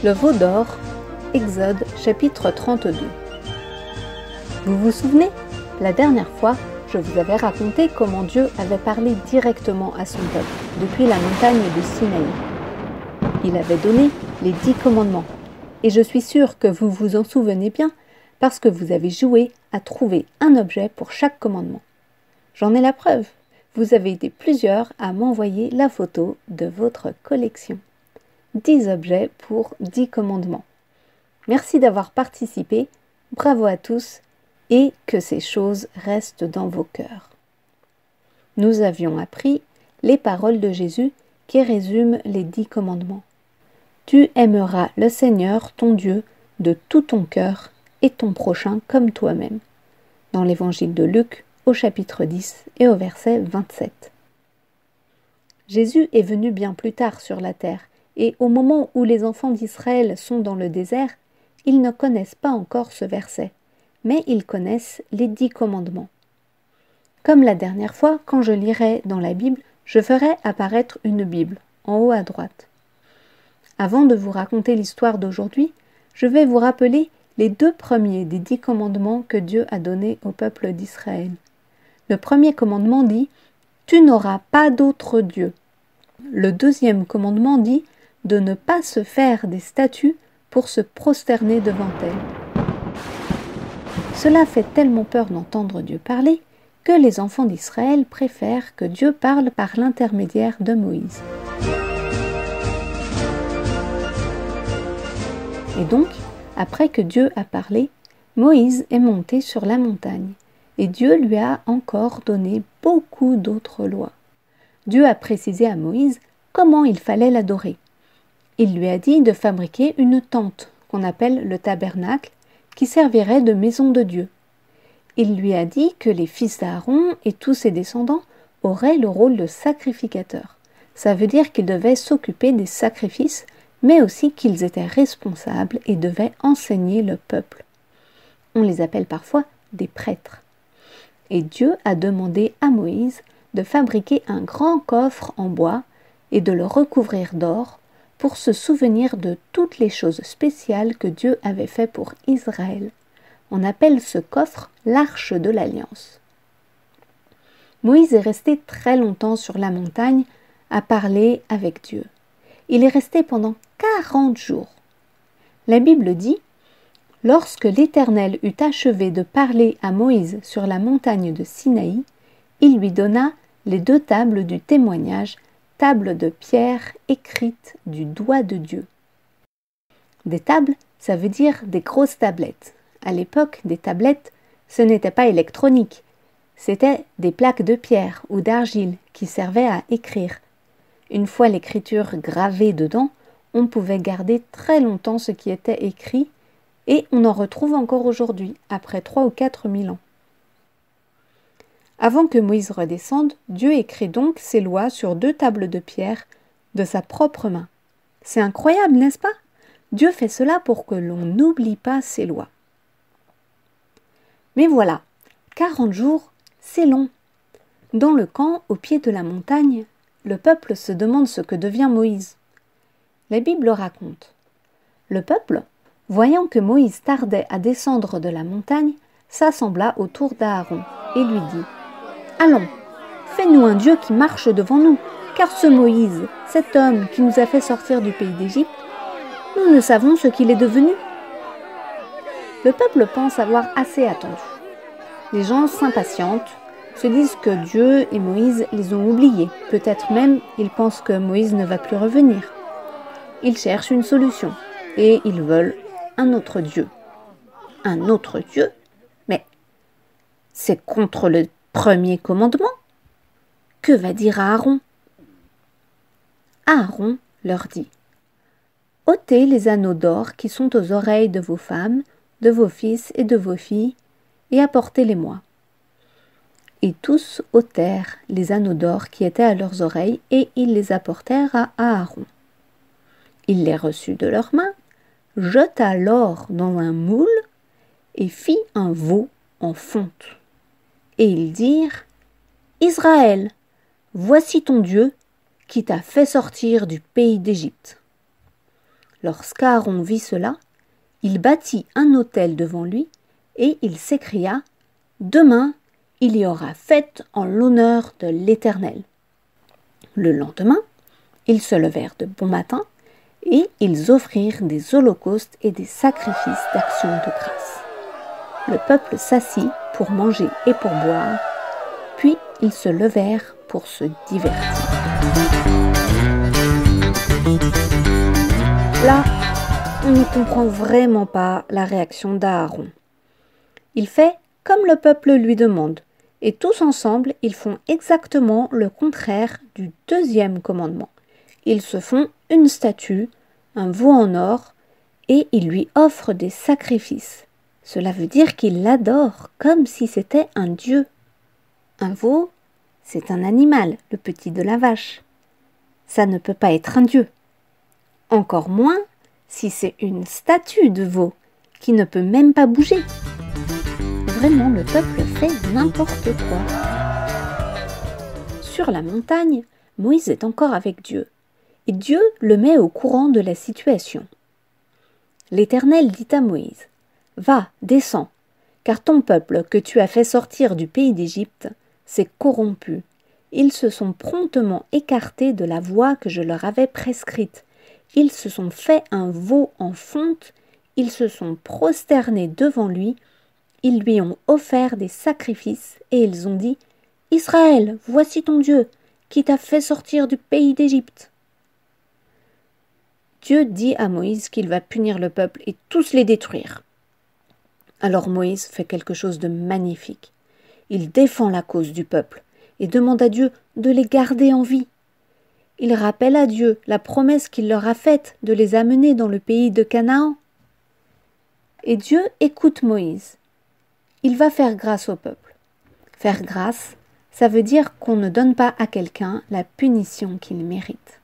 Le veau d'or, Exode chapitre 32. Vous vous souvenez? La dernière fois, je vous avais raconté comment Dieu avait parlé directement à son peuple, depuis la montagne de Sinaï. Il avait donné les 10 commandements. Et je suis sûre que vous vous en souvenez bien, parce que vous avez joué à trouver un objet pour chaque commandement. J'en ai la preuve. Vous avez été plusieurs à m'envoyer la photo de votre collection. 10 objets pour 10 commandements. Merci d'avoir participé, bravo à tous, et que ces choses restent dans vos cœurs. Nous avions appris les paroles de Jésus qui résument les 10 commandements. Tu aimeras le Seigneur, ton Dieu, de tout ton cœur et ton prochain comme toi-même. Dans l'évangile de Luc, au chapitre 10 et au verset 27. Jésus est venu bien plus tard sur la terre, et au moment où les enfants d'Israël sont dans le désert, ils ne connaissent pas encore ce verset, mais ils connaissent les 10 commandements. Comme la dernière fois, quand je lirai dans la Bible, je ferai apparaître une Bible, en haut à droite. Avant de vous raconter l'histoire d'aujourd'hui, je vais vous rappeler les 2 premiers des 10 commandements que Dieu a donnés au peuple d'Israël. Le premier commandement dit « Tu n'auras pas d'autre Dieu ». Le deuxième commandement dit de ne pas se faire des statues pour se prosterner devant elles. Cela fait tellement peur d'entendre Dieu parler que les enfants d'Israël préfèrent que Dieu parle par l'intermédiaire de Moïse. Et donc, après que Dieu a parlé, Moïse est monté sur la montagne, et Dieu lui a encore donné beaucoup d'autres lois. Dieu a précisé à Moïse comment il fallait l'adorer. Il lui a dit de fabriquer une tente, qu'on appelle le tabernacle, qui servirait de maison de Dieu. Il lui a dit que les fils d'Aaron et tous ses descendants auraient le rôle de sacrificateurs. Ça veut dire qu'ils devaient s'occuper des sacrifices, mais aussi qu'ils étaient responsables et devaient enseigner le peuple. On les appelle parfois des prêtres. Et Dieu a demandé à Moïse de fabriquer un grand coffre en bois et de le recouvrir d'or pour se souvenir de toutes les choses spéciales que Dieu avait fait pour Israël. On appelle ce coffre l'Arche de l'Alliance. Moïse est resté très longtemps sur la montagne à parler avec Dieu. Il est resté pendant 40 jours. La Bible dit « Lorsque l'Éternel eut achevé de parler à Moïse sur la montagne de Sinaï, il lui donna les 2 tables du témoignage, tables de pierre écrites du doigt de Dieu. » Des tables, ça veut dire des grosses tablettes. À l'époque, des tablettes, ce n'était pas électronique. C'était des plaques de pierre ou d'argile qui servaient à écrire. Une fois l'écriture gravée dedans, on pouvait garder très longtemps ce qui était écrit et on en retrouve encore aujourd'hui, après 3 ou 4 000 ans. Avant que Moïse redescende, Dieu écrit donc ses lois sur 2 tables de pierre de sa propre main. C'est incroyable, n'est-ce pas? Dieu fait cela pour que l'on n'oublie pas ses lois. Mais voilà, 40 jours, c'est long. Dans le camp, au pied de la montagne, le peuple se demande ce que devient Moïse. La Bible raconte. Le peuple, voyant que Moïse tardait à descendre de la montagne, s'assembla autour d'Aaron et lui dit « Allons, fais-nous un Dieu qui marche devant nous, car ce Moïse, cet homme qui nous a fait sortir du pays d'Égypte, nous ne savons ce qu'il est devenu. » Le peuple pense avoir assez attendu. Les gens s'impatientent, se disent que Dieu et Moïse les ont oubliés. Peut-être même ils pensent que Moïse ne va plus revenir. Ils cherchent une solution et ils veulent un autre Dieu. Un autre Dieu? Mais c'est contre le premier commandement. Que va dire Aaron? Aaron leur dit « Ôtez les anneaux d'or qui sont aux oreilles de vos femmes, de vos fils et de vos filles, et apportez-les-moi. » Et tous ôtèrent les anneaux d'or qui étaient à leurs oreilles, et ils les apportèrent à Aaron. Il les reçut de leurs mains, jeta l'or dans un moule, et fit un veau en fonte. Et ils dirent « Israël, voici ton Dieu qui t'a fait sortir du pays d'Égypte. » Lorsqu'Aaron vit cela, il bâtit un autel devant lui et il s'écria « Demain, il y aura fête en l'honneur de l'Éternel. » Le lendemain, ils se levèrent de bon matin et ils offrirent des holocaustes et des sacrifices d'action de grâce. Le peuple s'assit pour manger et pour boire, puis ils se levèrent pour se divertir. Là, on ne comprend vraiment pas la réaction d'Aaron. Il fait comme le peuple lui demande, et tous ensemble, ils font exactement le contraire du deuxième commandement. Ils se font une statue, un veau en or, et ils lui offrent des sacrifices. Cela veut dire qu'ils l'adorent comme si c'était un dieu. Un veau, c'est un animal, le petit de la vache. Ça ne peut pas être un dieu. Encore moins si c'est une statue de veau qui ne peut même pas bouger. Vraiment, le peuple fait n'importe quoi. Sur la montagne, Moïse est encore avec Dieu, et Dieu le met au courant de la situation. L'Éternel dit à Moïse, « Va, descends, car ton peuple que tu as fait sortir du pays d'Égypte s'est corrompu. Ils se sont promptement écartés de la voie que je leur avais prescrite. Ils se sont fait un veau en fonte, ils se sont prosternés devant lui, ils lui ont offert des sacrifices et ils ont dit « Israël, voici ton Dieu, qui t'a fait sortir du pays d'Égypte. » Dieu dit à Moïse qu'il va punir le peuple et tous les détruire. Alors Moïse fait quelque chose de magnifique. Il défend la cause du peuple et demande à Dieu de les garder en vie. Il rappelle à Dieu la promesse qu'il leur a faite de les amener dans le pays de Canaan. Et Dieu écoute Moïse. Il va faire grâce au peuple. Faire grâce, ça veut dire qu'on ne donne pas à quelqu'un la punition qu'il mérite.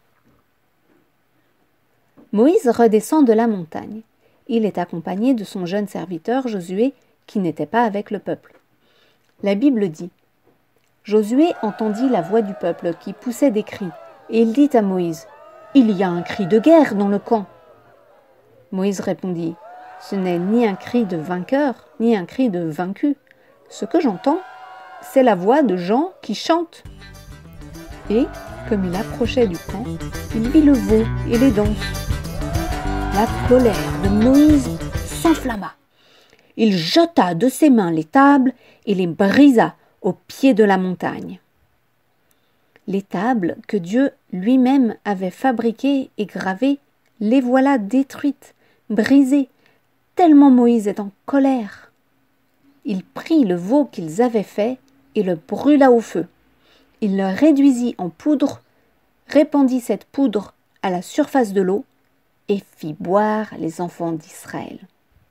Moïse redescend de la montagne. Il est accompagné de son jeune serviteur Josué qui n'était pas avec le peuple. La Bible dit « Josué entendit la voix du peuple qui poussait des cris et il dit à Moïse « Il y a un cri de guerre dans le camp. » Moïse répondit « Ce n'est ni un cri de vainqueur, ni un cri de vaincu. Ce que j'entends, c'est la voix de gens qui chantent. » Et, comme il approchait du camp, il vit le veau et les danses. La colère de Moïse s'enflamma. Il jeta de ses mains les tables et les brisa au pied de la montagne. Les tables que Dieu lui-même avait fabriquées et gravées, les voilà détruites, brisées, tellement Moïse est en colère. Il prit le veau qu'ils avaient fait et le brûla au feu. Il le réduisit en poudre, répandit cette poudre à la surface de l'eau et fit boire les enfants d'Israël.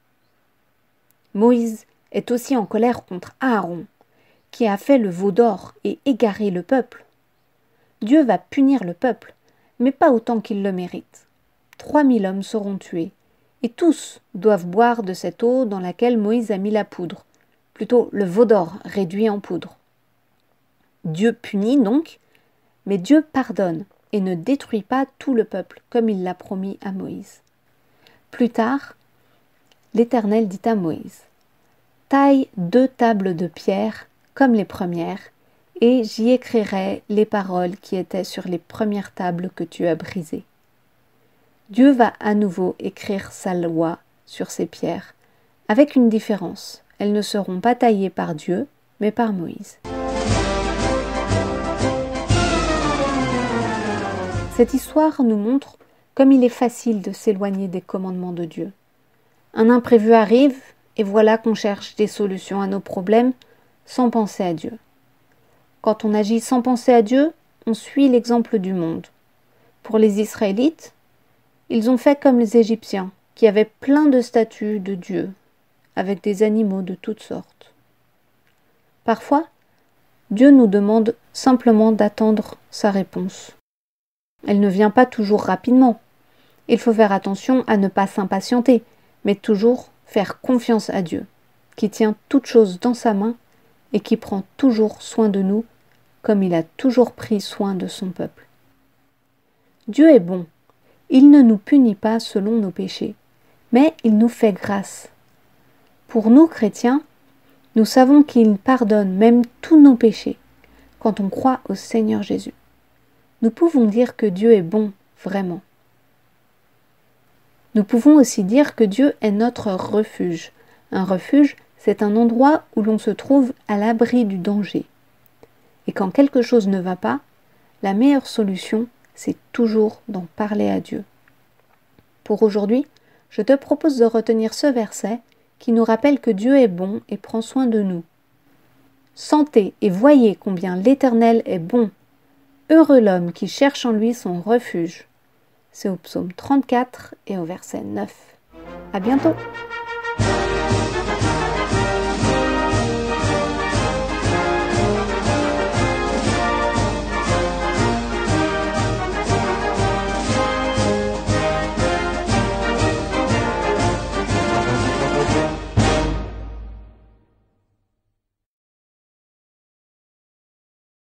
Moïse est aussi en colère contre Aaron, qui a fait le veau d'or et égaré le peuple. Dieu va punir le peuple, mais pas autant qu'il le mérite. 3000 hommes seront tués, et tous doivent boire de cette eau dans laquelle Moïse a mis la poudre, plutôt le veau d'or réduit en poudre. Dieu punit donc, mais Dieu pardonne et ne détruit pas tout le peuple, comme il l'a promis à Moïse. Plus tard, l'Éternel dit à Moïse, « Taille 2 tables de pierre comme les premières, et j'y écrirai les paroles qui étaient sur les premières tables que tu as brisées. » Dieu va à nouveau écrire sa loi sur ces pierres, avec une différence. Elles ne seront pas taillées par Dieu, mais par Moïse. Cette histoire nous montre comme il est facile de s'éloigner des commandements de Dieu. Un imprévu arrive, et voilà qu'on cherche des solutions à nos problèmes sans penser à Dieu. Quand on agit sans penser à Dieu, on suit l'exemple du monde. Pour les Israélites, ils ont fait comme les Égyptiens, qui avaient plein de statues de Dieu, avec des animaux de toutes sortes. Parfois, Dieu nous demande simplement d'attendre sa réponse. Elle ne vient pas toujours rapidement. Il faut faire attention à ne pas s'impatienter, mais toujours faire confiance à Dieu, qui tient toutes choses dans sa main et qui prend toujours soin de nous, comme il a toujours pris soin de son peuple. Dieu est bon. Il ne nous punit pas selon nos péchés, mais il nous fait grâce. Pour nous, chrétiens, nous savons qu'il pardonne même tous nos péchés quand on croit au Seigneur Jésus. Nous pouvons dire que Dieu est bon, vraiment. Nous pouvons aussi dire que Dieu est notre refuge. Un refuge, c'est un endroit où l'on se trouve à l'abri du danger. Et quand quelque chose ne va pas, la meilleure solution, c'est toujours d'en parler à Dieu. Pour aujourd'hui, je te propose de retenir ce verset qui nous rappelle que Dieu est bon et prend soin de nous. Sentez et voyez combien l'Éternel est bon. Heureux l'homme qui cherche en lui son refuge. C'est au psaume 34 et au verset 9. À bientôt!